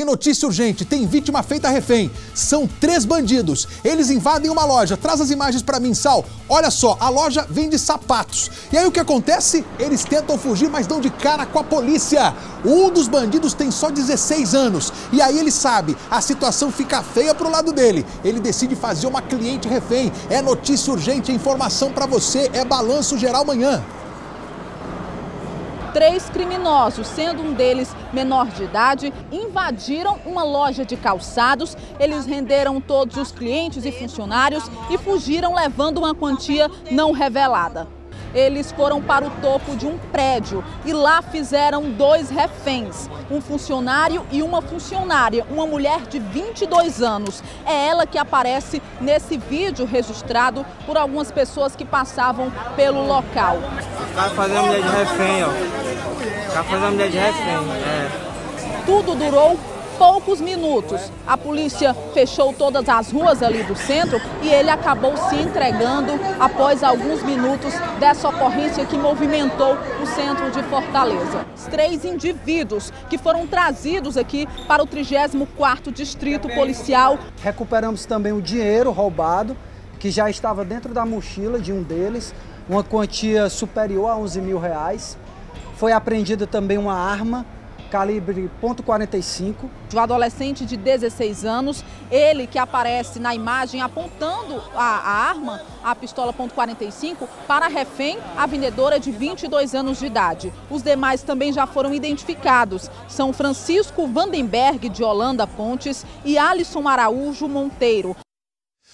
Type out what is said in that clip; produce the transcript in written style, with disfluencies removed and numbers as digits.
notícia urgente, tem vítima feita refém. São 3 bandidos. Eles invadem uma loja. Traz as imagens pra mim, Sal. Olha só, a loja vende sapatos. E aí o que acontece? Eles tentam fugir, mas dão de cara com a polícia. Um dos bandidos tem só 16 anos. E aí ele sabe, a situação fica feia pro lado dele. Ele decide fazer uma cliente refém. É notícia urgente, é informação pra você, é Balanço Geral Manhã. 3 criminosos, sendo um deles menor de idade, invadiram uma loja de calçados. Eles renderam todos os clientes e funcionários e fugiram levando uma quantia não revelada. Eles foram para o topo de um prédio e lá fizeram 2 reféns, um funcionário e uma funcionária, uma mulher de 22 anos. É ela que aparece nesse vídeo registrado por algumas pessoas que passavam pelo local. O cara fazendo a mulher de refém, ó. O cara fazendo a mulher de refém, Tudo durou poucos minutos. A polícia fechou todas as ruas ali do centro e ele acabou se entregando após alguns minutos dessa ocorrência que movimentou o centro de Fortaleza. Os 3 indivíduos que foram trazidos aqui para o 34º Distrito Policial. Recuperamos também o dinheiro roubado, que já estava dentro da mochila de um deles, uma quantia superior a R$11.000. Foi apreendida também uma arma calibre .45. O adolescente de 16 anos, ele que aparece na imagem apontando a arma, a pistola .45, para a refém, a vendedora de 22 anos de idade. Os demais também já foram identificados. São Francisco Vandenberg, de Holanda Pontes, e Alisson Araújo Monteiro.